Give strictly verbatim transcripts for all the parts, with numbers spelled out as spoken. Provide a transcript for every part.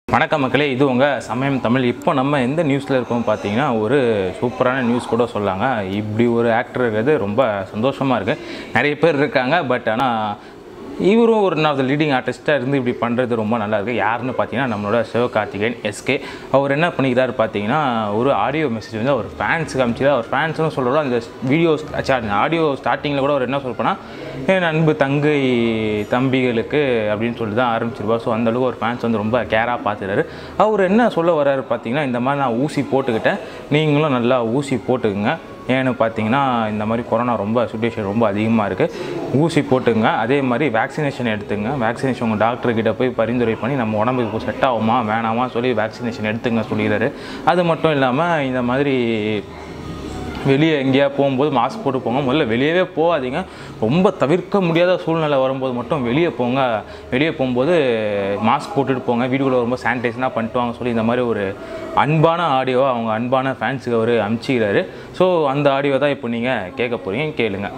வணக்கம் மக்களே, இது உங்கள் சமயம் தமிழ். இப்போ நம்ம எந்த நியூஸில் இருக்கோம் பார்த்தீங்கன்னா, ஒரு சூப்பரான நியூஸ் கூட சொல்லாங்க. இப்படி ஒரு ஆக்டர் இருக்கிறது ரொம்ப சந்தோஷமாக இருக்குது. நிறைய பேர் இருக்காங்க, பட் ஆனால் இவரும் ஒரு நாள் லீடிங் ஆர்டிஸ்ட்டாக இருந்து இப்படி பண்ணுறது ரொம்ப நல்லாயிருக்கு. யாருன்னு பார்த்தீங்கன்னா நம்மளோட சிவகார்த்திகேயன் எஸ்கே. அவர் என்ன பண்ணிக்கிறாரு பார்த்தீங்கன்னா, ஒரு ஆடியோ மெசேஜ் வந்து அவர் ஃபேன்ஸுக்கு அனுப்பிச்சிதான். அவர் ஃபேன்ஸ்னு சொல்கிறோம். அந்த வீடியோ அந்த ஆடியோ ஸ்டார்டிங்கில் கூட அவர் என்ன சொல்கிறேன்னா, என் அன்பு தங்கை தம்பிகளுக்கு அப்படின்னு சொல்லி தான் ஆரம்பிச்சிருவார். ஸோ அந்தளவுக்கு ஒரு ஃபேன்ஸ் வந்து ரொம்ப கேராக பார்த்துறாரு. அவர் என்ன சொல்ல வர்றாரு பார்த்தீங்கன்னா, இந்த மாதிரி நான் ஊசி போட்டுக்கிட்டேன், நீங்களும் நல்லா ஊசி போட்டுக்குங்க. ஏன்னு பார்த்தீங்கன்னா, இந்த மாதிரி கொரோனா ரொம்ப சுச்சுவேஷன் ரொம்ப அதிகமாக இருக்குது. ஊசி போட்டுங்க. அதே மாதிரி வேக்சினேஷன் எடுத்துங்க. வேக்சினேஷன் உங்கள் டாக்டர்கிட்ட போய் பரிந்துரை பண்ணி நம்ம உடம்புக்கு செட் ஆகுமா வேணாமா சொல்லி வேக்சினேஷன் எடுத்துங்க சொல்லிடுறாரு. அது மட்டும் இல்லாமல் இந்த மாதிரி வெளியே எங்கேயா போகும்போது மாஸ்க் போட்டு போங்க. முதல்ல வெளியவே போகாதீங்க. ரொம்ப தவிர்க்க முடியாத சூழ்நிலை வரும்போது மட்டும் வெளியே போங்க. வெளியே போகும்போது மாஸ்க் போட்டுட்டு போங்க. வீடுக்குள்ளே ரொம்ப சானிடைஸ்னாக பண்ணிட்டு வாங்க சொல்லி இந்த மாதிரி ஒரு அன்பான ஆடியோவை அவங்க அன்பான ஃபேன்ஸுக்கு அவர் அனுப்பிச்சிக்கிறாரு. ஸோ அந்த ஆடியோ தான் இப்போ நீங்கள் கேட்க போகிறீங்க, கேளுங்க.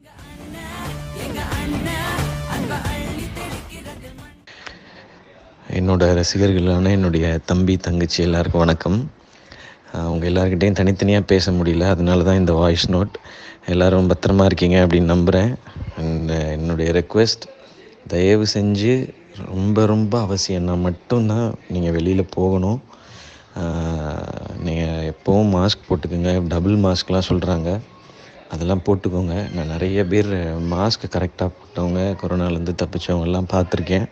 என்னோட ரசிகர்களான என்னுடைய தம்பி தங்கச்சி எல்லாருக்கும் வணக்கம். அவங்க எல்லாருக்கிட்டையும் தனித்தனியாக பேச முடியல, அதனால தான் இந்த வாய்ஸ் நோட். எல்லோரும் பத்திரமா இருக்கீங்க அப்படின்னு நம்புகிறேன். அண்ட் என்னுடைய ரெக்வெஸ்ட், தயவு செஞ்சு ரொம்ப ரொம்ப அவசியம்னா மட்டும்தான் நீங்கள் வெளியில் போகணும். நீங்கள் எப்போவும் மாஸ்க் போட்டுக்கோங்க. டபுள் மாஸ்க்லாம் சொல்கிறாங்க, அதெல்லாம் போட்டுக்கோங்க. நான் நிறைய பேர் மாஸ்க் கரெக்டாக போட்டவங்க, கொரோனாலேருந்து தப்பிச்சவங்கெல்லாம் பார்த்துருக்கேன்.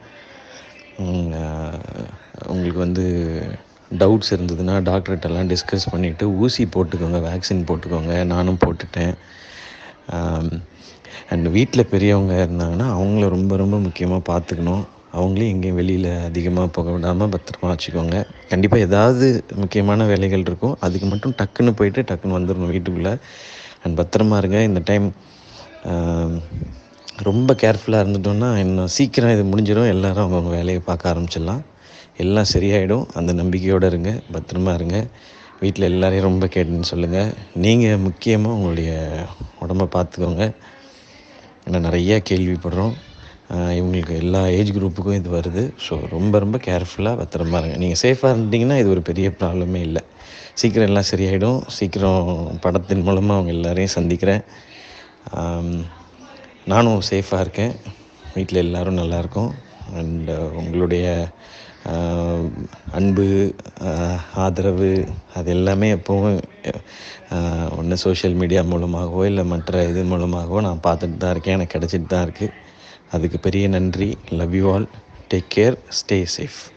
உங்களுக்கு வந்து டவுட்ஸ் இருந்ததுன்னா டாக்டர்கிட்டலாம் டிஸ்கஸ் பண்ணிவிட்டு ஊசி போட்டுக்கோங்க, வேக்சின் போட்டுக்கோங்க. நானும் போட்டுட்டேன். அண்ட் வீட்டில் பெரியவங்க இருந்தாங்கன்னா அவங்கள ரொம்ப ரொம்ப முக்கியமாக பார்த்துக்கணும். அவங்களையும் எங்கேயும் வெளியில் அதிகமாக போக விடாமல் பத்திரமா வச்சுக்கோங்க. கண்டிப்பாக ஏதாவது முக்கியமான வேலைகள் இருக்கும், அதுக்கு மட்டும் டக்குன்னு போயிட்டு டக்குன்னு வந்துடணும் வீட்டுக்குள்ளே. அண்ட் பத்திரமா இருங்க. இந்த டைம் ரொம்ப கேர்ஃபுல்லாக இருந்துட்டோம்னா இன்னும் சீக்கிரம் இது முடிஞ்சிடும். எல்லோரும் அவங்கவுங்க வேலையை பார்க்க ஆரம்பிச்சிடலாம். எல்லாம் சரியாயிடும். அந்த நம்பிக்கையோடு இருங்க, பத்திரமா இருங்க. வீட்டில் எல்லோரையும் ரொம்ப கேட்டுன்னு சொல்லுங்கள். நீங்கள் முக்கியமாக உங்களுடைய உடம்பை பார்த்துக்கோங்க. ஏன்னா நிறையா கேள்விப்படுறோம், இவங்களுக்கு எல்லா ஏஜ் குரூப்புக்கும் இது வருது. ஸோ ரொம்ப ரொம்ப கேர்ஃபுல்லாக பத்திரமா இருங்க. நீங்கள் சேஃபாக இருந்தீங்கன்னா இது ஒரு பெரிய ப்ராப்ளமே இல்லை. சீக்கிரம் எல்லாம் சரியாயிடும். சீக்கிரம் படத்தின் மூலமாக அவங்க எல்லோரையும் சந்திக்கிறேன். நானும் சேஃபாக இருக்கேன். வீட்டில் எல்லோரும் நல்லாயிருக்கும். அண்டு உங்களுடைய அன்பு, ஆதரவு, அது எல்லாமே எப்போவும் ஒன்று சோஷியல் மீடியா மூலமாகவோ இல்லை மற்ற இது மூலமாகவோ நான் பார்த்துட்டு தான் இருக்கேன். எனக்கு கிடச்சிட்டு தான் இருக்குது. அதுக்கு பெரிய நன்றி. Love you all. Take care. Stay safe.